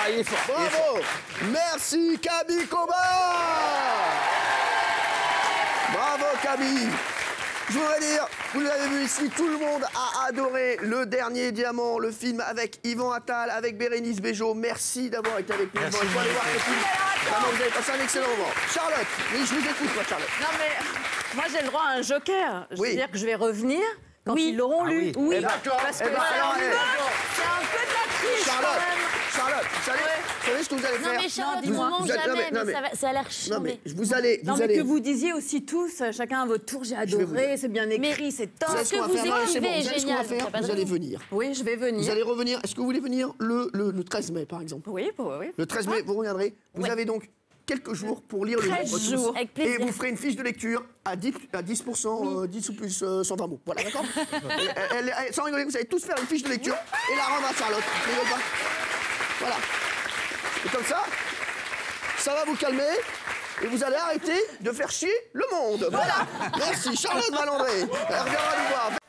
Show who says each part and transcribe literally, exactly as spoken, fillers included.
Speaker 1: Ah, il est fort.
Speaker 2: Bravo. Merci, Kaby Koba. Bravo, Kaby. Je voudrais dire, vous l'avez vu ici, tout le monde a adoré Le Dernier Diamant, le film avec Yvan Attal, avec Bérénice Bejo. Merci d'avoir été avec nous.
Speaker 1: Merci.
Speaker 2: Il faut aller voir ce film. Vraiment, vous avez passé un excellent moment. Charlotte, oui, je vous écoute, moi, Charlotte.
Speaker 3: Non mais, moi j'ai le droit à un joker. Je
Speaker 2: Oui.
Speaker 3: veux dire que je vais revenir quand
Speaker 4: Oui.
Speaker 3: ils l'auront
Speaker 1: Ah
Speaker 3: lu.
Speaker 1: oui.
Speaker 2: Eh ben,
Speaker 3: Parce que
Speaker 2: eh ben,
Speaker 3: c'est
Speaker 2: alors,
Speaker 3: un,
Speaker 2: eh,
Speaker 3: peu, c'est un peu de la triche
Speaker 2: Charlotte,
Speaker 3: quand même.
Speaker 2: Charlotte, vous savez,
Speaker 3: Ouais.
Speaker 2: vous savez ce que vous allez
Speaker 4: Non
Speaker 2: faire
Speaker 4: mais Charlotte,
Speaker 3: Non,
Speaker 4: tu
Speaker 3: dis-moi.
Speaker 4: manges
Speaker 2: Vous êtes- non,
Speaker 4: jamais,
Speaker 2: mais- non,
Speaker 4: mais ça,
Speaker 2: mais-
Speaker 4: va, ça a l'air
Speaker 2: Non,
Speaker 4: chiant.
Speaker 2: mais vous allez...
Speaker 3: Non
Speaker 2: vous
Speaker 3: mais
Speaker 2: allez...
Speaker 3: que vous disiez aussi tous, chacun à votre tour, j'ai
Speaker 2: vais vous
Speaker 3: adoré,
Speaker 2: dire.
Speaker 3: c'est bien écrit, c'est top.
Speaker 2: Vous savez
Speaker 4: ce
Speaker 2: ce qu'on
Speaker 4: que
Speaker 2: va
Speaker 4: vous
Speaker 2: faire Non, c'est bon,
Speaker 4: écrivez
Speaker 2: vous savez
Speaker 4: est
Speaker 2: ce qu'on va
Speaker 4: génial,
Speaker 2: faire
Speaker 4: t'as pas
Speaker 2: Vous
Speaker 4: de
Speaker 2: allez
Speaker 4: raison.
Speaker 2: venir.
Speaker 3: Oui, je vais venir.
Speaker 2: Vous allez revenir. Est-ce que vous voulez venir le, le, le treize mai, par exemple?
Speaker 3: Oui, oui, oui.
Speaker 2: Le treize mai, vous reviendrez. Vous
Speaker 4: Ouais.
Speaker 2: avez donc quelques jours pour lire le
Speaker 3: treize
Speaker 2: livre tous.
Speaker 3: jours.
Speaker 4: Avec
Speaker 2: Et
Speaker 4: plaisir.
Speaker 2: vous ferez une fiche de lecture à dix, à dix pour cent, euh, dix ou plus euh, cent vingt mots. Voilà, d'accord. Et, elle- elle- Sans rigoler, vous allez tous faire une fiche de lecture et la rendre à Charlotte. Ne rigole pas. Voilà. Et comme ça, ça va vous calmer et vous allez arrêter de faire chier le monde. Voilà. Merci, Charlotte Valandré. Elle reviendra nous voir.